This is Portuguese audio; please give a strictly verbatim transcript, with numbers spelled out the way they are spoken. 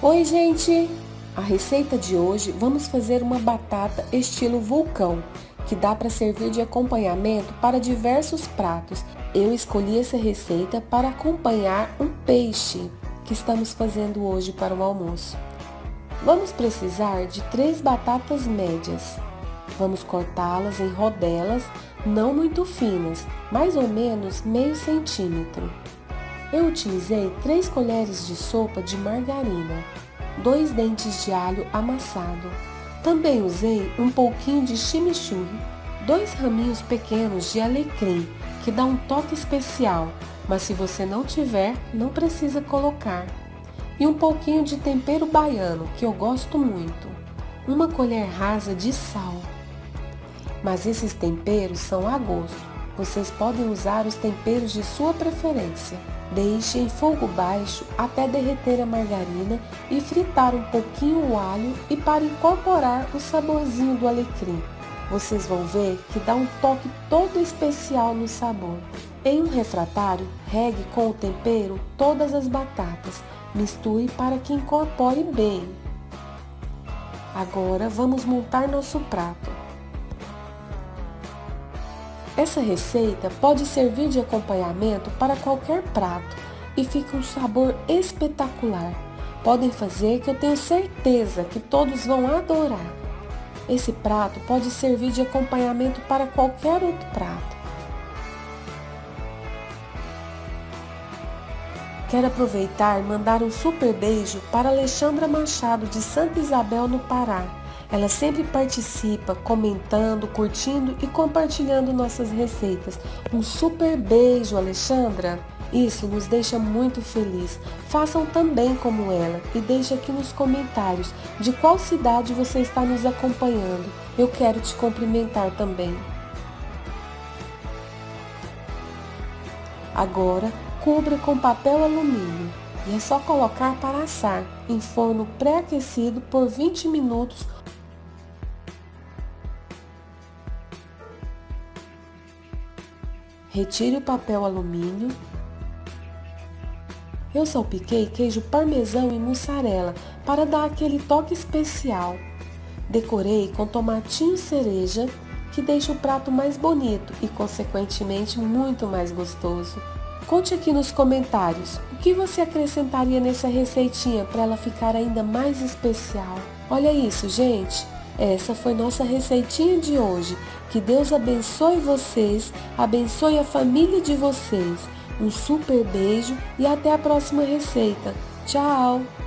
Oi, gente! A receita de hoje vamos fazer uma batata estilo vulcão, que dá para servir de acompanhamento para diversos pratos. Eu escolhi essa receita para acompanhar um peixe que estamos fazendo hoje para o almoço. Vamos precisar de três batatas médias. Vamos cortá-las em rodelas, não muito finas, mais ou menos meio centímetro. Eu utilizei três colheres de sopa de margarina, dois dentes de alho amassado. Também usei um pouquinho de chimichurri, dois raminhos pequenos de alecrim, que dá um toque especial, mas se você não tiver, não precisa colocar. E um pouquinho de tempero baiano, que eu gosto muito. Uma colher rasa de sal. Mas esses temperos são a gosto. Vocês podem usar os temperos de sua preferência. Deixe em fogo baixo até derreter a margarina e fritar um pouquinho o alho e para incorporar o saborzinho do alecrim. Vocês vão ver que dá um toque todo especial no sabor. Em um refratário, regue com o tempero todas as batatas. Misture para que incorpore bem. Agora vamos montar nosso prato. Essa receita pode servir de acompanhamento para qualquer prato e fica um sabor espetacular. Podem fazer que eu tenho certeza que todos vão adorar. Esse prato pode servir de acompanhamento para qualquer outro prato. Quero aproveitar e mandar um super beijo para Alexandra Machado de Santa Isabel, no Pará. Ela sempre participa, comentando, curtindo e compartilhando nossas receitas. Um super beijo, Alexandra! Isso nos deixa muito feliz. Façam também como ela e deixe aqui nos comentários de qual cidade você está nos acompanhando. Eu quero te cumprimentar também. Agora, cubra com papel alumínio e é só colocar para assar em forno pré-aquecido por vinte minutos. Retire o papel alumínio. Eu salpiquei queijo parmesão e mussarela para dar aquele toque especial. Decorei com tomatinho cereja, que deixa o prato mais bonito e, consequentemente, muito mais gostoso. Conte aqui nos comentários o que você acrescentaria nessa receitinha para ela ficar ainda mais especial. Olha isso, gente! Essa foi nossa receitinha de hoje. Que Deus abençoe vocês, abençoe a família de vocês. Um super beijo e até a próxima receita. Tchau!